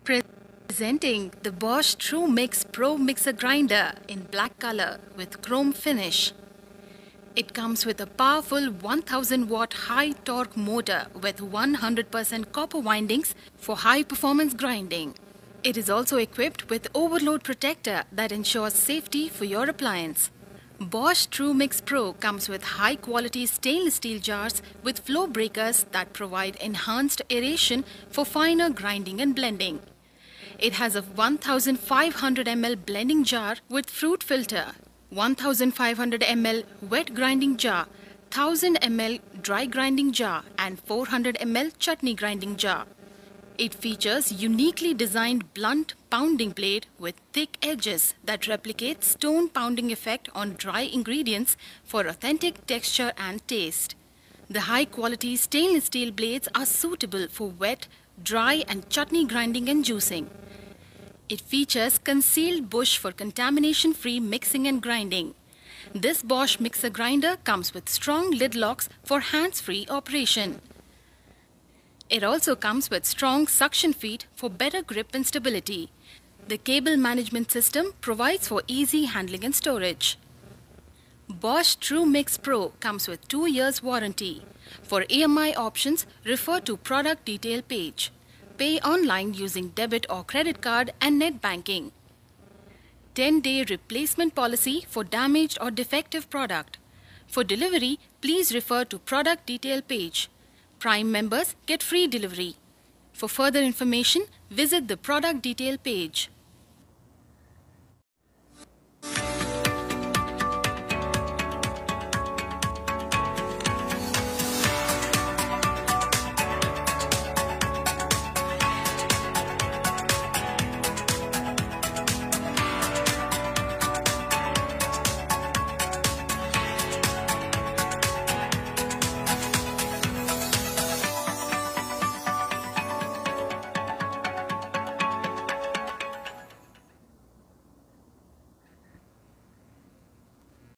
Presenting the Bosch TrueMix Pro Mixer Grinder in black color with chrome finish. It comes with a powerful 1000 watt high torque motor with 100% copper windings for high performance grinding. It is also equipped with overload protector that ensures safety for your appliance. Bosch TrueMix Pro comes with high quality stainless steel jars with flow breakers that provide enhanced aeration for finer grinding and blending. It has a 1500 ml blending jar with fruit filter, 1500 ml wet grinding jar, 1000 ml dry grinding jar and 400 ml chutney grinding jar. It features uniquely designed blunt pounding blade with thick edges that replicate stone pounding effect on dry ingredients for authentic texture and taste. The high-quality stainless steel blades are suitable for wet, dry and chutney grinding and juicing. It features concealed bush for contamination-free mixing and grinding. This Bosch mixer grinder comes with strong lid locks for hands-free operation. It also comes with strong suction feet for better grip and stability. The cable management system provides for easy handling and storage. Bosch TrueMix Pro comes with 2 years warranty. For EMI options, refer to product detail page. Pay online using debit or credit card and net banking. 10-day replacement policy for damaged or defective product. For delivery, please refer to product detail page. Prime members get free delivery. For further information, visit the product detail page.